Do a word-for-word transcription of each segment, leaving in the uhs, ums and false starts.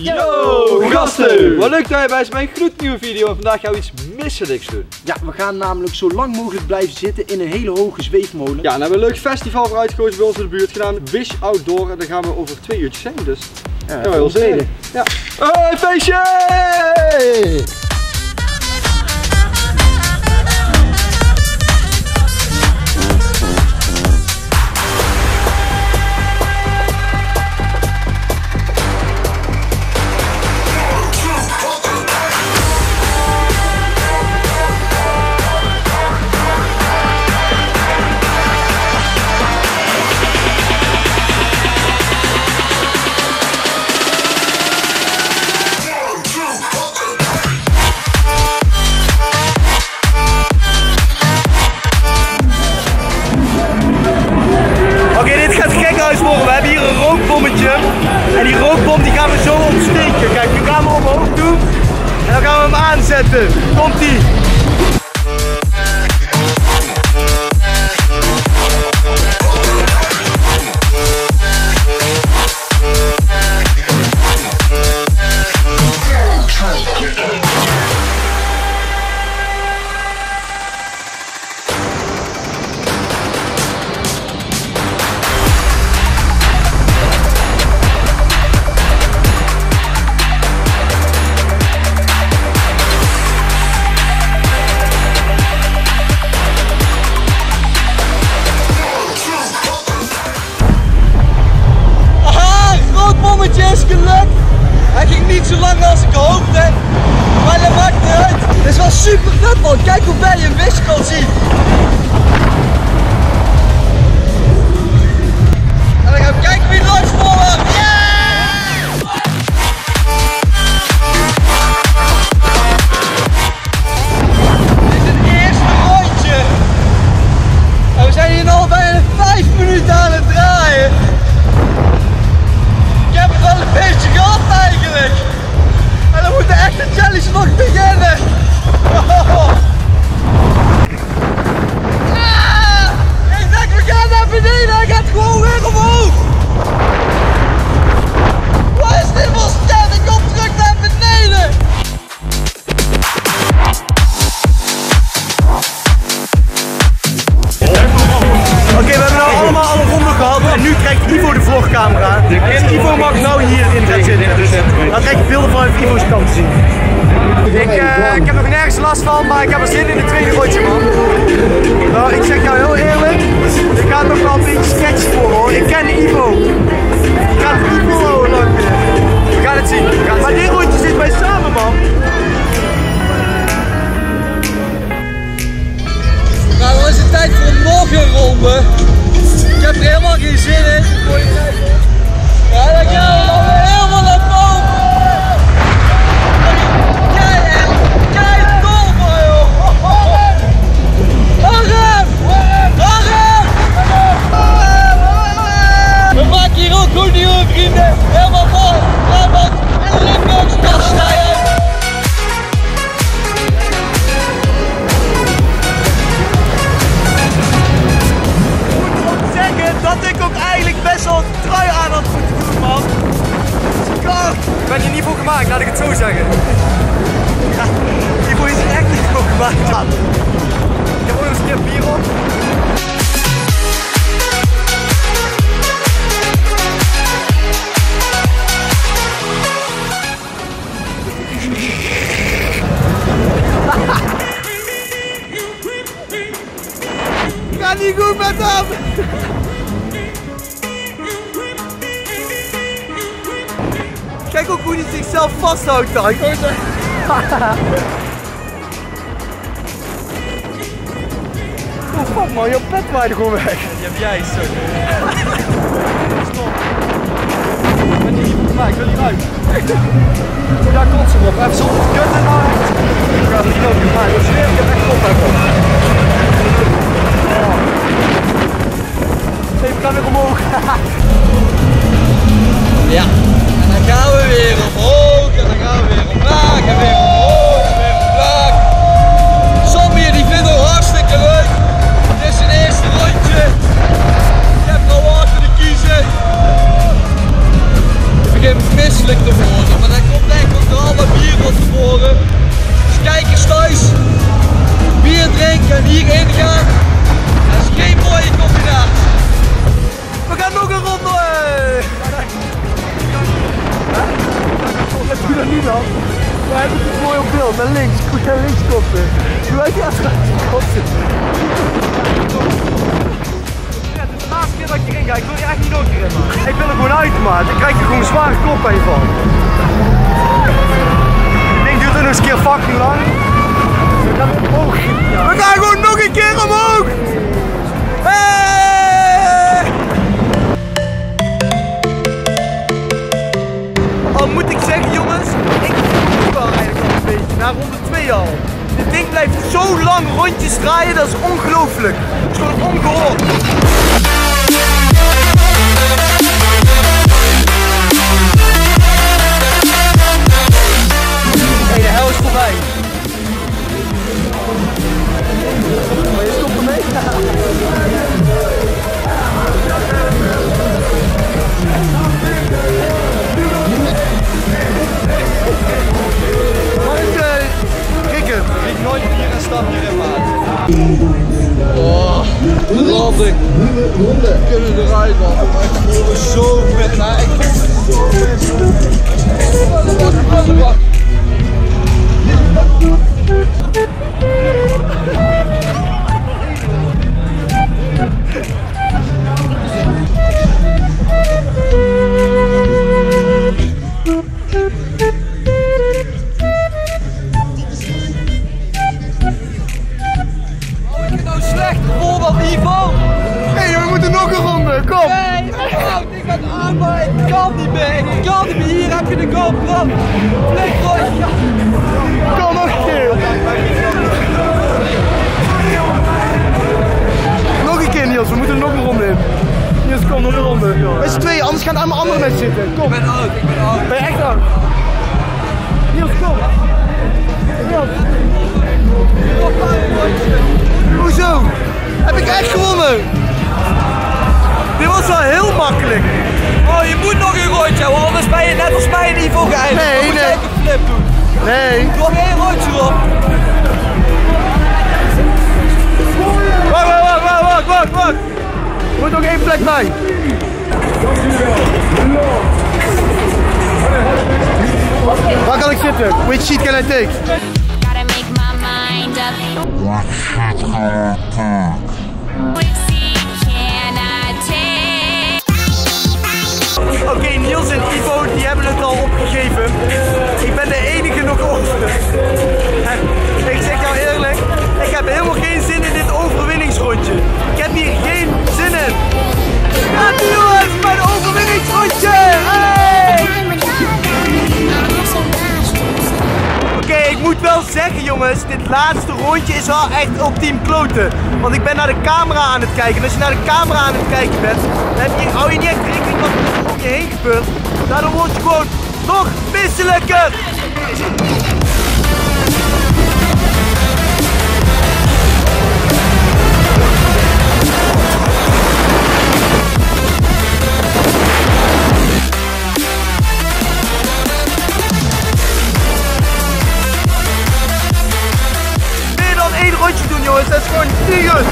Yo gasten! Wat leuk dat je bij is bij een gloednieuwe video en vandaag gaan we iets misselijks doen. Ja, we gaan namelijk zo lang mogelijk blijven zitten in een hele hoge zweefmolen. Ja, en hebben we een leuk festival voor uitgekozen bij ons in de buurt gedaan. Wish Outdoor en daar gaan we over twee uurtjes heen, dus ja, ja, heel zin in. Ja. Hoi, feestje! We hebben hier een rookbommetje en die rookbom die gaan we zo opsteken. Kijk, nu gaan we omhoog doen en dan gaan we hem aanzetten. Komt ie! Is gelukt. Hij ging niet zo lang als ik hoopte, maar dat maakt niet uit. Het is wel super vet man, kijk hoe ver je een Wish kan zien. En dan gaan we kijken wie langs volgen. Yeah! Dit is het eerste rondje. En we zijn hier al bijna vijf minuten aan het draaien. Ik heb het wel een beetje gehad eigenlijk. En dan moet de echte challenge nog beginnen. Oh. Ah, ik denk we gaan naar beneden, hij gaat gewoon weer omhoog. Wat is dit voor stem? Ik kom terug naar beneden. Oké, okay, we hebben nou allemaal alle ronden gehad en nu krijgt Ivo de vlogcamera. En Ivo mag nou hierin gaan zitten. Dan krijg je beelden van Ivo's kant te zien. Ik, uh, ik heb nog nergens last van, maar ik heb er zin in het tweede rondje man. Nou, ik zeg jou heel eerlijk, ik ga nog wel een beetje sketchen voor hoor. Ik ken Ivo. Ik ga het niet volhouden lang meer. We gaan het zien. We gaan het maar dit rondje zit wij samen man. Nou, dan is het tijd voor nog een ronde. Ik heb er helemaal geen zin in. Ja, dan gaan we dan weer helemaal naar boven. Kijk, kijk, dol man joh. Arm! Arm! We maken hier ook goed nieuwe vrienden. Helemaal vol. Brabant en Limburgs kastijden. Dat ik ook eigenlijk best wel een trui aan had moeten doen man. Ik ben hier niet voor gemaakt, laat ik het zo zeggen. Ja, hiervoor is het echt niet voor gemaakt man. Ik heb ook nog eens een keer bier op. Gaat niet goed met hem. Kijk ook hoe hij zichzelf vasthoudt dan. Ik hoor zo. Oh fuck man, jouw pet waaide gewoon weg. Die heb jij zo. Stop. Ik ben niet goed gemaakt, ik wil hieruit. Daar komt ze op. Even zonder kut en nou echt. Ik ga het niet ook doen, maar ik zweer, ik heb echt kop even. Even kan weer omhoog. Ja. En dan gaan we weer omhoog en dan gaan we weer omlaag en weer omhoog en weer omlaag. Sommigen die vinden het hartstikke leuk. Het is een eerste rondje. Ik heb er al hard te kiezen. Ik begin misselijk te worden, maar dat En hierin gaan. Dat is geen mooie combinatie. We gaan nog een ronde! Dat doe dat niet dan. We hebben het mooi op beeld. Naar links. Goed naar links koppen. Doe uit die achteruit koppen. Ja, dit is de laatste keer dat ik erin ga. Ik wil je echt niet nog een keer in maken. Ik wil er gewoon uit, maat. Dan krijg je gewoon een zware koppijn van. Ik denk duurt er nog eens een keer fucking lang. We gaan omhoog. We gaan gewoon nog een keer omhoog! Hey! Al moet ik zeggen, jongens, ik voel wel eigenlijk al een beetje, na ronde twee al. Dit ding blijft zo lang rondjes draaien, dat is ongelooflijk. Het is gewoon ongehoord. Hé, hey, de hel is voorbij. Maar je stopt ermee? Wat is de kikker? Ik nooit hier een stapje in maken. Oh, landing. We kunnen eruit, man. Ik voel me zo fit. Nou, ik voel me zo fit. Wacht, wacht, wacht. Kom! Nee, ik ga aan, maar ik kan niet meer. Ik kan niet meer. Hier heb je de GoPro. Flikroos. Kom nog een keer. Nog een keer, Niels. We moeten er nog een ronde in. Niels, kom, nog een ronde. Met z'n tweeën, anders gaan allemaal andere mensen zitten. Kom. Ik ben oud, ik ben oud. Ben je echt oud? Niels, kom. Niels. Hoezo? Heb ik echt gewonnen? Dit was wel heel makkelijk. Oh, je moet nog een rondje, want anders ben je net als mij in Ivo geëindigd. Nee, dan moet nee. je een flip doen. Nee. Nog één rondje erop. Wacht, wacht, wacht, wacht, wacht, wacht, wacht. Er moet nog één plek bij. Waar kan ik zitten? Which seat can I take? Gotta make my mind up. Which seat can I take? Oké, okay, Niels en Ivo die hebben het al opgegeven. Ik ben de enige nog over. Ik zeg jou eerlijk, ik heb helemaal geen zin in dit overwinningsrondje. Ik heb hier geen zin in. Ja, jongens, mijn overwinningsrondje! Hey! Oké, okay, ik moet wel zeggen jongens, dit laatste rondje is wel echt ultiem kloten. Want ik ben naar de camera aan het kijken. En als je naar de camera aan het kijken bent, dan heb je, hou je niet echt rekening wat er om je heen gebeurt. Daardoor word je gewoon nog misselijker. Rondje doen jongens, dat is gewoon vliegen.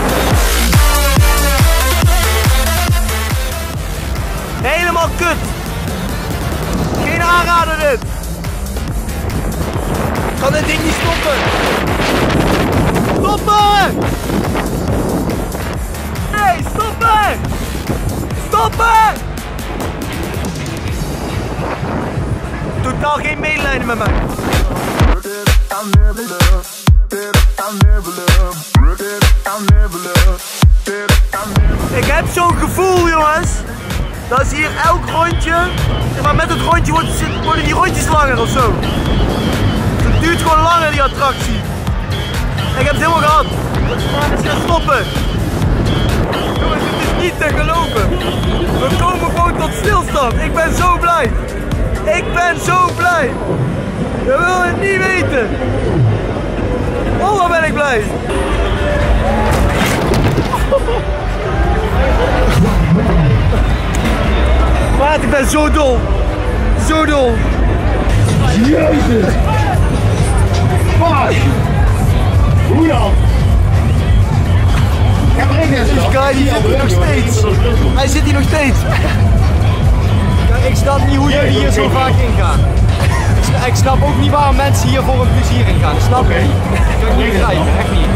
Helemaal kut. Geen aanrader dit. Kan dit ding niet stoppen. Stoppen! Nee, stoppen! Stoppen! Totaal geen medelijden met mij. Ik heb zo'n gevoel jongens, dat is hier elk rondje, maar met het rondje worden die rondjes langer of zo. Het duurt gewoon langer die attractie. Ik heb het helemaal gehad. Het gaat stoppen. Jongens, het is niet te geloven. We komen gewoon tot stilstand. Ik ben zo blij. Ik ben zo blij. Je wil het niet weten. Oh, wat ben ik blij! Maat, ik ben zo dol! Zo dol! Jezus! Fuck! Hoe dan? hij zit hier nog steeds. Hij zit hier nog steeds. Ja, ik snap niet hoe jullie hier zo vaak ingaan. Ik snap ook niet waarom mensen hier voor een plezier in gaan. Dat snap ik niet. Dat kan ik niet begrijpen, echt niet.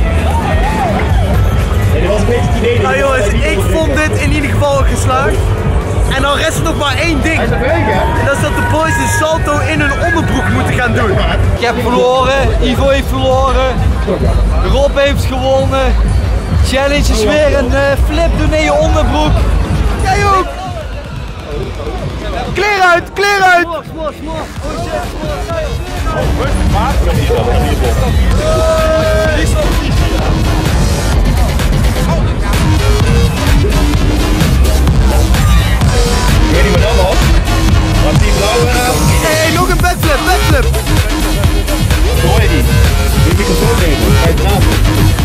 Nou jongens, ik vond dit in ieder geval geslaagd. En dan rest er nog maar één ding. En dat is dat de boys de salto in hun onderbroek moeten gaan doen. Ik heb verloren, Ivo heeft verloren, Rob heeft gewonnen. Challenge is weer een uh, flip doen in je onderbroek. Jij ook! Kleer uit, kleer uit! Hey, nog een backflip, backflip! Hoor je die? Die microfoon nemen, ga je eraan doen.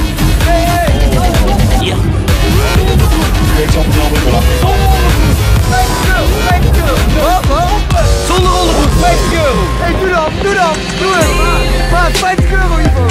Ja. Ik zal het nou weer lachen. Zonder onderbroek, vijftig euro! Hey, doe dan, doe dan, doe het! Maar vijftig euro hiervoor!